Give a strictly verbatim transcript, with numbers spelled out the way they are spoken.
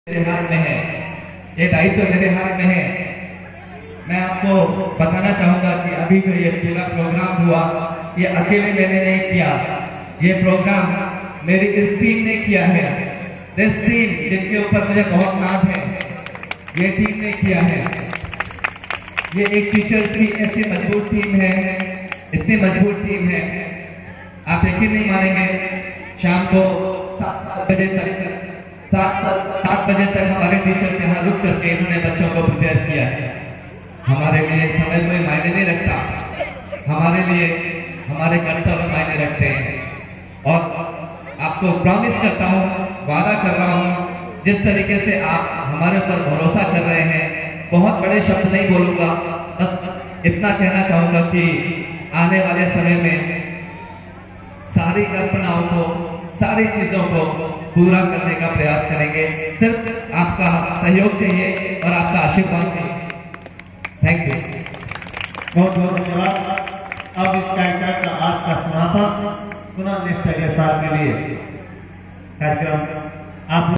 मेरे हाथ में है, ये दायित्व मेरे हाथ में है। मैं आपको बताना चाहूंगा कि अभी जो ये पूरा प्रोग्राम हुआ, ये अकेले मैंने नहीं किया, ये प्रोग्राम मेरी इस टीम ने किया है। दिस टीम जिनके ऊपर मुझे बहुत नाज है, ये टीम ने किया है। ये एक टीचर्स की ऐसी मजबूत टीम है, इतनी मजबूत टीम है, आप यकीन नहीं मानेंगे। शाम को सात बजे तक सात सात बजे तक हमारे टीचर्स यहाँ रुक करके इन्होंने बच्चों को प्रिपेयर किया है। हमारे लिए समय कोई मायने नहीं रखता, हमारे लिए हमारे कर्तव्य मायने रखते हैं। और आपको प्रॉमिस करता हूँ, वादा कर रहा हूँ, जिस तरीके से आप हमारे ऊपर भरोसा कर रहे हैं, बहुत बड़े शब्द नहीं बोलूंगा, बस इतना कहना चाहूंगा कि आने वाले समय में सारी कल्पनाओं को, सारी चीजों को पूरा करने का प्रयास करेंगे। सिर्फ आपका सहयोग चाहिए और आपका आशीर्वाद चाहिए। थैंक यू, बहुत बहुत धन्यवाद। अब इस कार्यक्रम का आज का समापन पुनः नेक्स्ट अगले साल के लिए कार्यक्रम आप